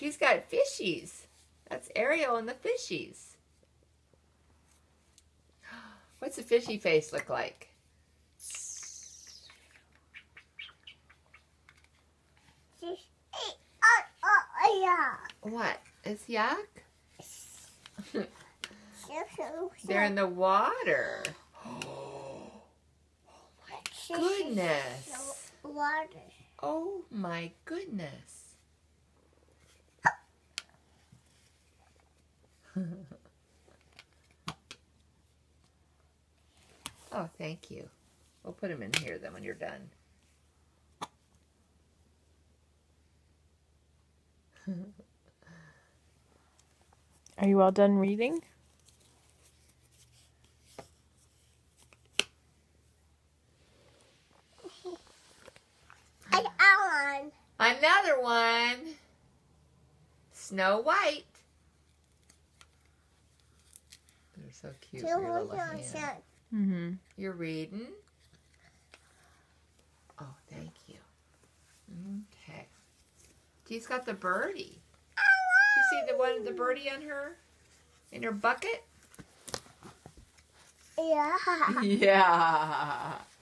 She's got fishies. That's Ariel and the fishies. What's a fishy face look like? What? It's yuck? They're in the water. Oh my goodness. Oh my goodness. Oh, thank you. We'll put them in here then when you're done. Are you all done reading? Another one. Snow White. They're so cute. Your little hand. Mm-hmm. You're reading? Oh, thank you. Okay. She's got the birdie. Do you see the birdie on her? In her bucket? Yeah. Yeah.